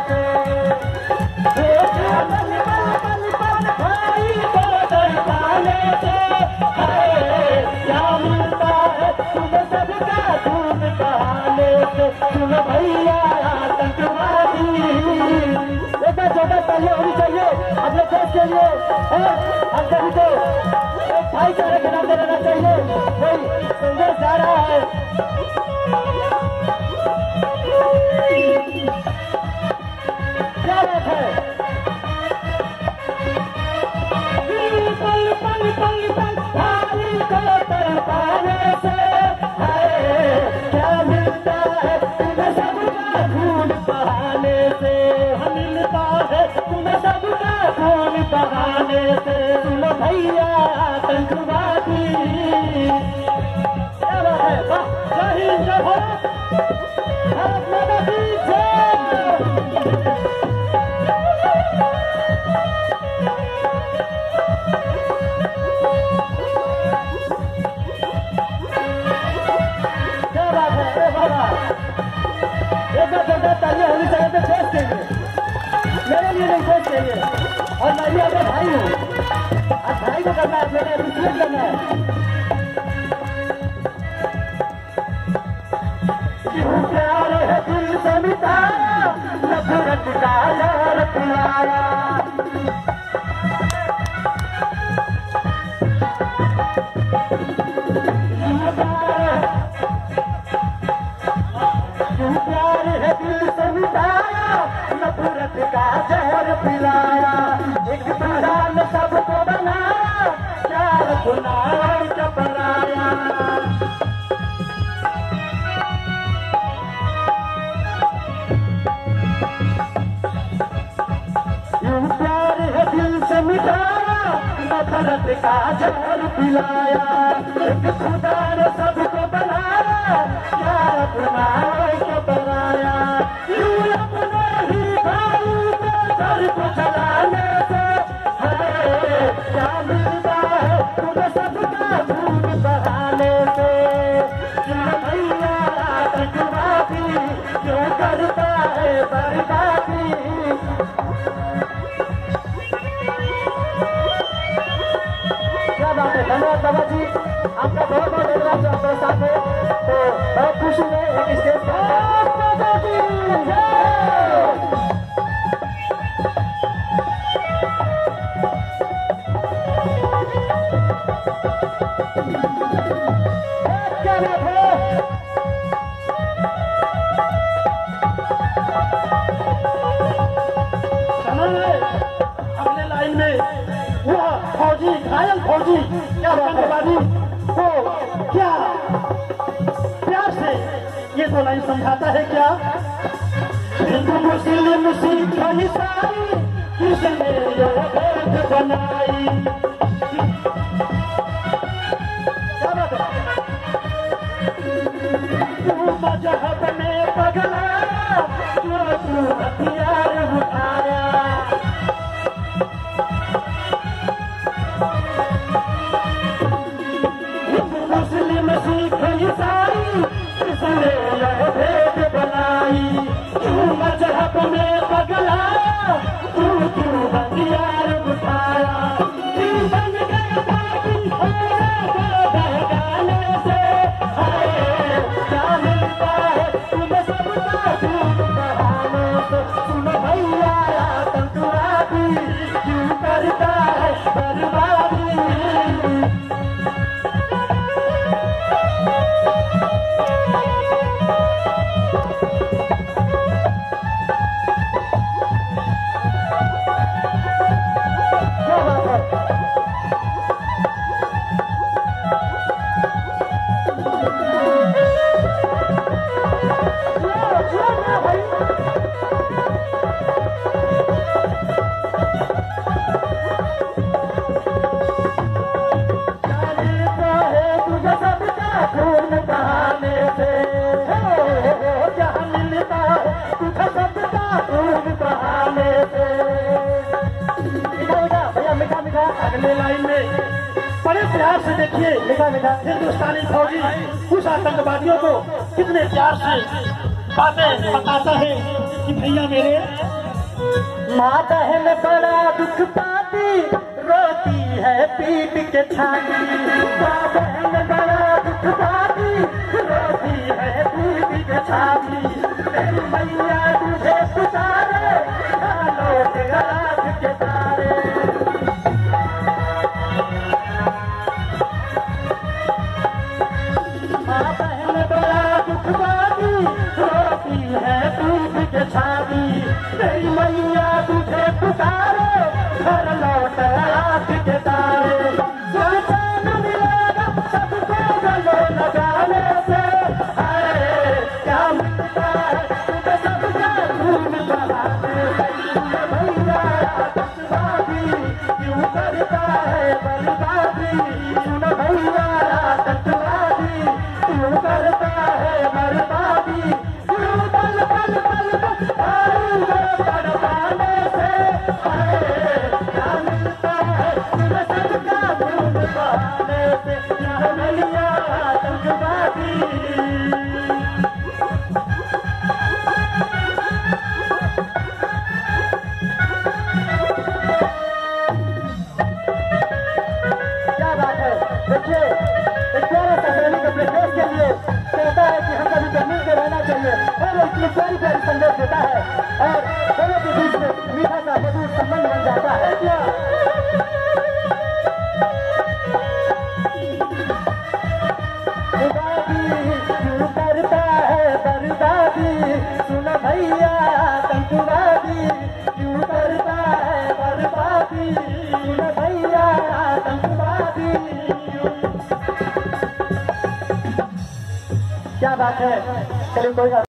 से। भाई को दरबाने से क्या मिलता है तुम्हें सबका खून बहाने से। सुन भैया आतंकवादी बेटा छोटा चाहिए होनी चाहिए अपने देश के लिए। हम सभी को एक भाईचारे के नाते रहना चाहिए। वही संदेश जा रहा है। क्या बात है। पल पल पल भाई को तरपाने से क्या मिलता है तुम्हें सबका खून बहाने से। मिलता है तुम्हें सबका खून बहाने से। सुनो भैया आतंकवादी। क्या बात है। वाह जय हिंद जय भारत। भारत माता की जय। तालियां होनी चाहिए तो देश के लिए, मेरे लिए नहीं देश के लिए। और मैं भी अपने भाई हूँ। आज भाई को करना है, मैंने अप्रिशिएट करना है। प्यार है दिल से मिटाया नफरत का लहर पिलाया। नफरत का जहर पिलाया। एक प्रधान सबको बनाया चार गुना चपराया। यूं प्यार है दिल से मिटाया नफरत का जहर पिलाया। एक खुदा ने सबको बनाया चार गुना चपराया। चलाने से क्या मिलता है तुम्हें सबका खून बहाने से। भैया आतंकवादी क्यों करता है बर्बादी। क्या बात है। धन्यवाद बाबा जी, आपका बहुत बहुत धन्यवाद आपके साथ है। तो बहुत खुशी है एक स्टेज बाबा जी। अगले लाइन में वह फौजी घायल फौजी क्या आतंकवादी को क्या प्यार से ये दो लाइन समझाता है। क्या हिंदू मुस्लिम सिख ईसाई किसने ये भेद बनाई। क्या बात है। तू मजहब में पगलाया तू हथियार उठाया। मुस्लिम सिख ईसाई किसने यह भेद बनाई। तू मजहब में पगलाया तू हथियार उठाया। बन गए बाकी बहकाने से क्या मिलता है तुम्हें सबका खून बहाने से। सुन भैया आतंकवादी क्यों करता है बर्बादी। अगले लाइन में बड़े प्यार से देखिए हिंदुस्तानी फौजी उस आतंकवादियों को कितने प्यार से बातें बताता है कि भैया मेरे माँ बहन बड़ा दुख पाती रोती है पीट के छाती। माँ बहन बड़ा दुख पाती रोती है पीट के छाती। तेरी मैया तुझे पुकारे लोट गलास के तारे। माँ बहन बड़ा दुख पाती रोती है पीट के छाती। तेरी मैया तुझे पुकारे घर लौट गलास के तारे। सुल्तान मिलेगा सबको गले लगाने से। हाय क्या मिलता है तुझे सबका धूम बहाने से। भैया आतंकवादी क्यों करता है बर्बादी। सुन भैया आतंकवादी क्यों करता है बर्बादी। क्यों पल पल पल आऊंगा बरसाने से। हाय क्या मिलता है तुझे सबका धूम बहाने से। क्या भैया आतंकवादी। क्या बात है। देखिए एक प्यारा सा सैनिक अपने देश के लिए कहता है कि हम कभी मिल के रहना चाहिए और इतनी प्यारी प्यारी संदेश देता है और दोनों के बीच में मीठा सा मधुर संबंध बन जाता है। क्या क्यों करता है बर्बादी। सुन भैया आतंकवादी क्यों करता है बर्बादी। सुन भैया आतंकवादी। क्या बात है। चलिए कोई